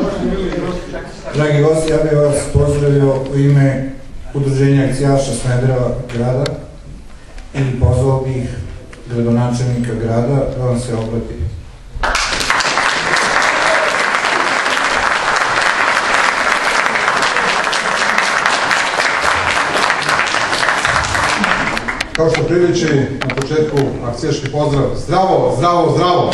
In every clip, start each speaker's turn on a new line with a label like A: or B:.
A: Dragi gosti, ja bih vas pozdravio u ime Udruženja akcijaša Smedereva grada i pozvao bih gradonačelnika grada da vam se obrati.
B: Kao što priliči na početku akcijaški pozdrav, zdravo, zdravo, zdravo!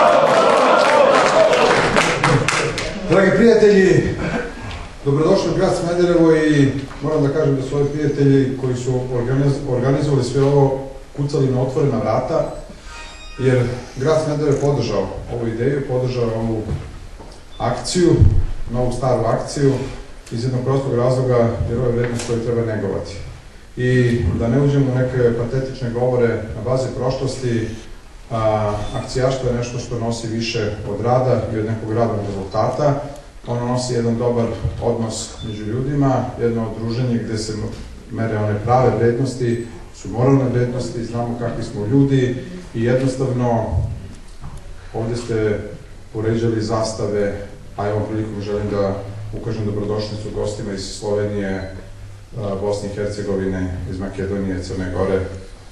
B: Dragi prijatelji, dobrodošli u grad Smederevo i moram da kažem da su ovi prijatelji koji su organizovali sve ovo kucali na otvorena vrata, jer grad Smederevo je podržao ovu ideju, podržao ovu akciju, novu staru akciju, iz jednog prostog razloga jer ovo je vrednost koju treba negovati. I da ne uđemo u neke patetične govore na bazi prošlosti, akcijaštvo je nešto što nosi više od rada i od nekog radnog rezultata. Ono nosi jedan dobar odnos među ljudima, jedno druženje gde se mere one prave vrednosti, su moralne vrednosti, znamo kakvi smo ljudi i jednostavno ovde ste poređali zastave, a i ovom prilikom želim da ukažem dobrodošlicu gostima iz Slovenije, Bosne i Hercegovine, iz Makedonije, Crne Gore,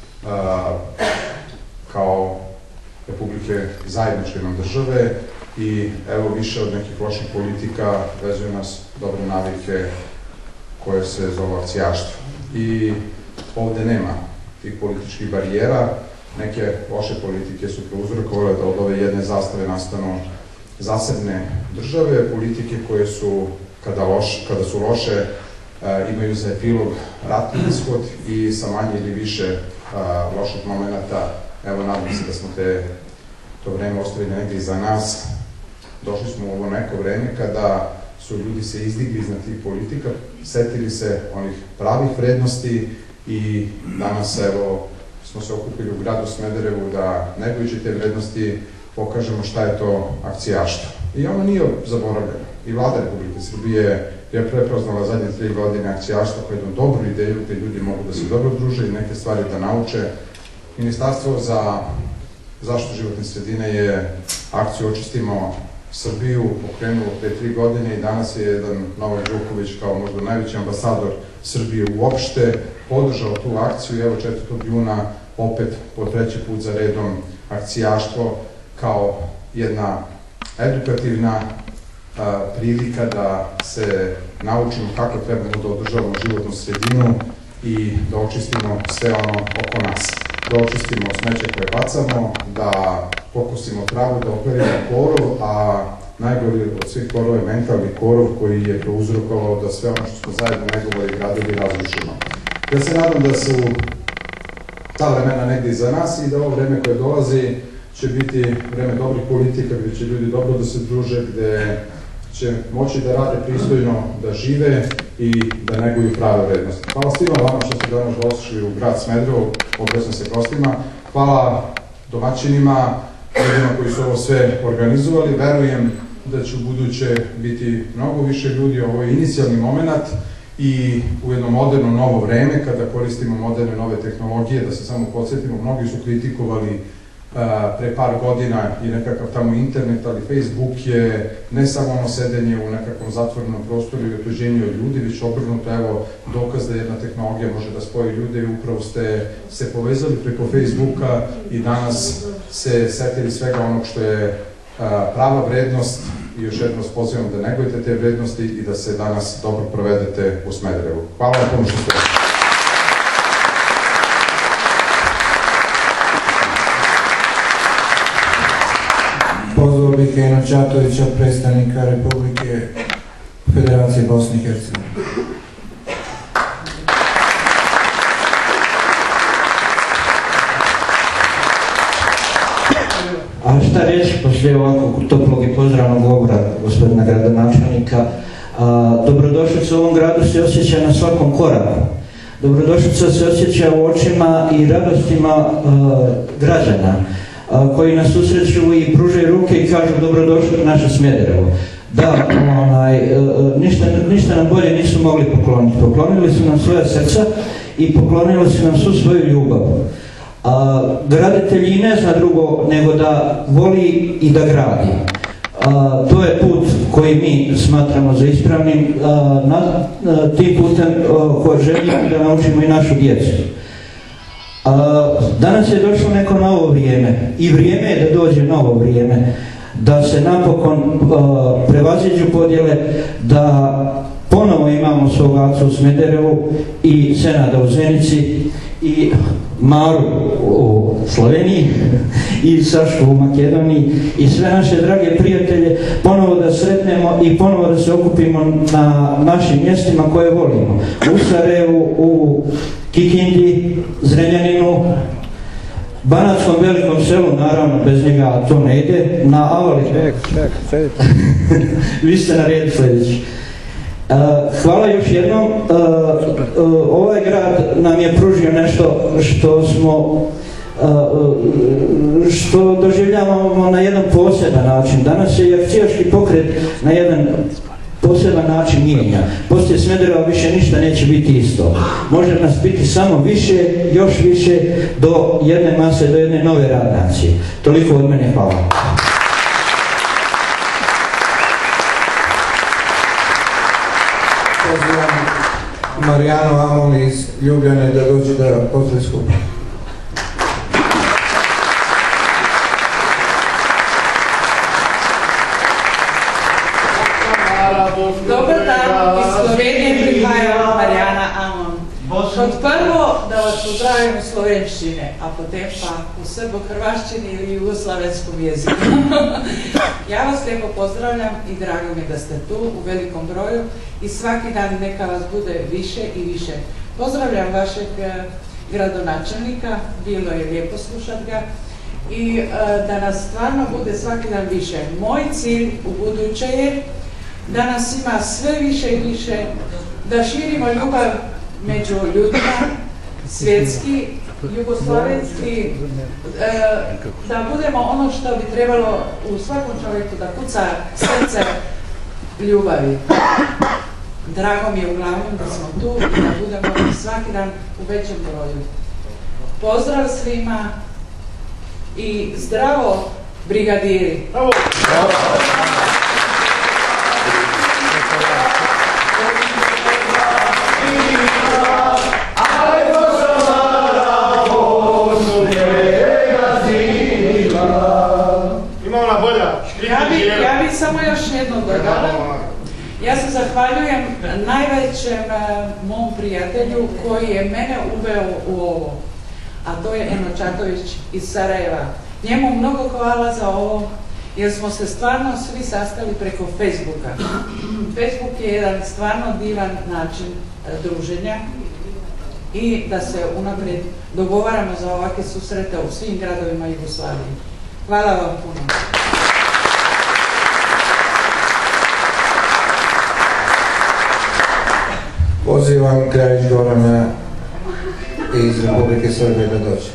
B: kao republike zajedničke nam države i evo više od nekih loših politika vezuju nas dobre navike koje se zove akcijaštvo. I ovde nema tih političkih barijera, neke loše politike su prouzrokovale da od ove jedne zastave nastanu zasebne države, politike koje su, kada su loše, imaju za epilog ratni ishod i sa manje ili više loših momenta, evo nadam se da smo to vreme ostavili negdje iza nas. Došli smo u ovo neko vreme kada su ljudi se izdigli iznad tih politika, setili se onih pravih vrednosti i danas evo smo se okupili u gradu Smederevu da negujući te vrednosti pokažemo šta je to akcijaštvo. I ono nije zaboravljeno. I vlada Republike Srbije je prepoznala zadnje 3 godine akcijaštvo kao jednu dobru ideju gde ljudi mogu da se dobro druže i neke stvari da nauče. Ministarstvo za zaštitu životne sredine je akciju Očistimo Srbiju pokrenulo pre 3 godine i danas je jedan Novak Đuković kao možda najveći ambasador Srbije uopšte podržao tu akciju i evo 4. juna opet po 3. put za redom akcijaštvo kao jedna edukativna prilika da se naučimo kako trebamo da održavamo životnu sredinu i da očistimo sve ono oko nas. Da očistimo smeće koje bacamo, da pokosimo travu, da operimo korov, a najgori od svih korova je mentalni korov koji je prouzrokovao da sve ono što smo zajedno negovali gradovi razrušimo. Ja se nadam da su ta vremena negdje iza nas i da ovo vreme koje dolazi će biti vreme dobrih politika, gde će ljudi dobro da se druže, gde će moći da rade pristojno, da žive i da neguju prave vrednosti. Hvala svima vama što ste danas došli u grad Smederevo, obraćam se gostima. Hvala domaćinima, ljudima koji su ovo sve organizovali. Verujem da će u buduće biti mnogo više ljudi. Ovo je inicijalni moment i u jedno moderno novo vreme, kada koristimo moderne nove tehnologije, da se samo podsjetimo, mnogi su kritikovali pre par godina i nekakav tamo internet, ali Facebook je ne samo ono sedenje u nekakvom zatvorenom prostoru i otuđenju od ljudi, već obrnuto, evo, dokaz da jedna tehnologija može da spoji ljude i upravo ste se povezali preko Facebooka i danas se setili svega onog što je prava vrednost i još jednom vas pozivam da negujete te vrednosti i da se danas dobro provedete u Smederevu. Hvala vam puno što ste ovdje.
A: Pozvao bih Kejna Čatovića, predstavnika Republike Federacije Bosne i Hercegovine.
C: A šta reći poslije ovakvog toplog i pozdravnog govora gospodina gradonačelnika? Dobrodošlica u ovom gradu se osjeća na svakom koraku. Dobrodošlica se osjeća u očima i radostima građana koji nas susreću i pružaju ruke i kažu dobrodošli u naše Smederevo. Da, ništa nam bolje nisu mogli pokloniti. Poklonili su nam svoja srca i poklonili su nam svu svoju ljubav. Graditelj i ne zna drugo nego da voli i da gradi. To je put koji mi smatramo za ispravnim, tim putem koji želimo da naučimo i našu djecu. Danas je došlo neko novo vrijeme i vrijeme je da dođe novo vrijeme, da se napokon prevaziđu podjele, da ponovo imamo svog Acu u Smederevu i Senada u Zenici i Maru u Sloveniji i Sašku u Makedoniji i sve naše drage prijatelje ponovo da sretnemo i ponovo da se okupimo na našim mjestima koje volimo. U Sarajevu, u Kikindi, Zrenjaninu, Banatskom velikom selu, naravno bez njega to ne ide, na Avali. Vi ste na redu sljedeći. Hvala još jednom. Ovaj grad nam je pružio nešto što doživljavamo na jedan poseban način. Danas je akcijaški pokret na jedan poseban način mijenja. Poslije Smedereva više ništa neće biti isto. Može nas biti samo više, još više, do jedne mase, do jedne nove radnacije. Toliko od mene, hvala.
A: Pozivam Marijanu Amon iz Ljubljane da dođe da pozdravi skup.
D: Dobar dan, iz Slovenije prihaja Marijana Amon. Kot prvo da vas pozdravim u slovenščine, a potem pa u srbo-hrvaščini ili jugoslavenskom jeziku. Ja vas lijepo pozdravljam i drago mi da ste tu u velikom broju i svaki dan neka vas bude više i više. Pozdravljam vašeg gradonačelnika, bilo je lijepo slušat ga i da nas stvarno bude svaki dan više. Moj cilj u buduće je da nas ima sve više i više, da širimo ljubav među ljudima, svjetski, jugoslavenski, da budemo ono što bi trebalo u svakom čovjeku da kuca srce ljubavi. Drago mi je uglavnom da smo tu i da budemo svaki dan u većem broju. Pozdrav svima i zdravo brigadiri! Ja bih samo još jedno dodala. Ja se zahvaljujem najvećem mom prijatelju koji je mene uveo u ovo, a to je Eno Čatović iz Sarajeva. Njemu mnogo hvala za ovo, jer smo se stvarno svi sastali preko Facebooka. Facebook je jedan stvarno divan način druženja i da se unaprijed dogovaramo za ovakve susrete u svim gradovima Jugoslavije. Hvala vam puno.
A: Pozivam Krajić Gorana iz Republike Srbije da dođe.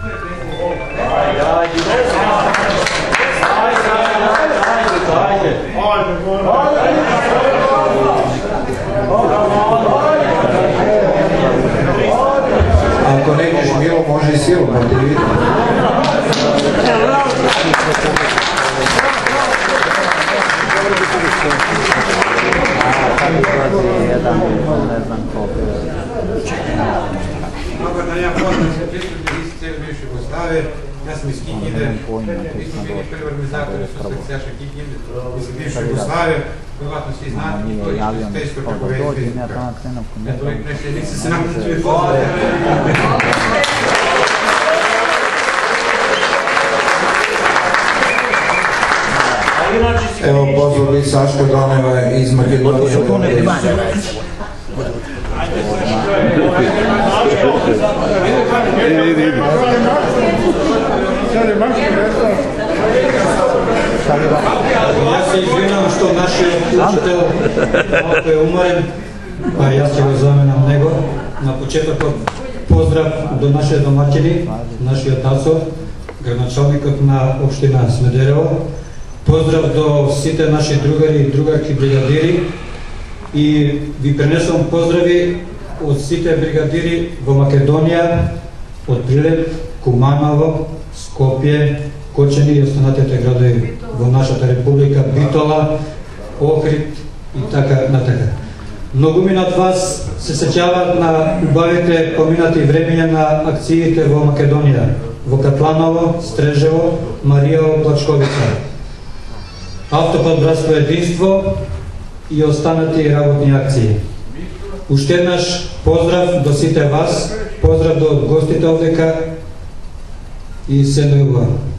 A: Ako nećeš milo, može i silu motivirati.
E: Dobar dan, ja poznam se pristupni iz cijele bivše Jugoslavije. Ja sam iz Kikinde, mi smo bili prvi organizatori asocijaša Kikinde iz bivše Jugoslavije. Vjerovatno svi znate, mi to iz teško preko vezi Facebooka. Eto, nisam se nakon svi pozdravili.
A: Evo pozvao bi Saško Doneva iz Makedonije.
F: Ja se izvinam što naši učitelj ako je umoren, pa ja se ga zamenam nego. Na početak pozdrav do naše domaćini, naših otacov, gradonačelnikov na opština Smederevo. Pozdrav do site naši drugari i drugarki brigadiri i vi prenesam pozdravi od site brigadiri v Makedonija, od Prilep, Kumanovo, Skopje, Kočeni i ostanatete gradovi во нашата република, Битола, Охрид и така натака. Многумина од вас се сеќаваат на убавите поминати времења на акциите во Македонија, во Катланово, Стрежево, Маријаво, Плачковица, Автопат Братство единство и останати работни акции. Уште еднаш поздрав до сите вас, поздрав до гостите овдека и се најубаво.